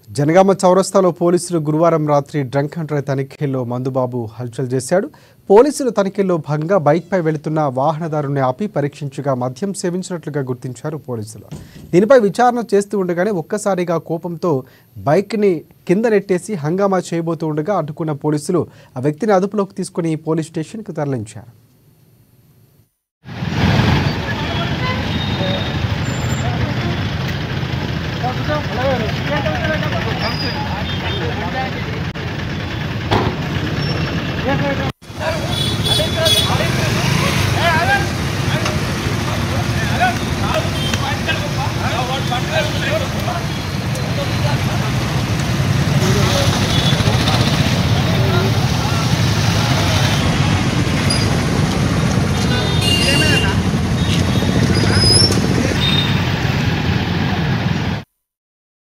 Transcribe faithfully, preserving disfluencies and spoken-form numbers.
జనగామ చౌరస్తాలో పోలీసులు గురువారం రాత్రి డ్రంక్ అండ్ డ్రైవ్ తనిఖీల్లో మందుబాబు హల్చల్ చేశాడు. పోలీసులు తనిఖీల్లో భాగంగా బైక్పై వెళుతున్న వాహనదారుని ఆపి పరీక్షించగా మద్యం సేవించినట్లుగా గుర్తించారు పోలీసులు. దీనిపై విచారణ చేస్తూ ఉండగానే ఒక్కసారిగా కోపంతో బైక్ని కింద నెట్టేసి హంగామా చేయబోతూ ఉండగా అడ్డుకున్న పోలీసులు ఆ వ్యక్తిని అదుపులోకి తీసుకుని పోలీస్ స్టేషన్కు తరలించారు. Yes, sir.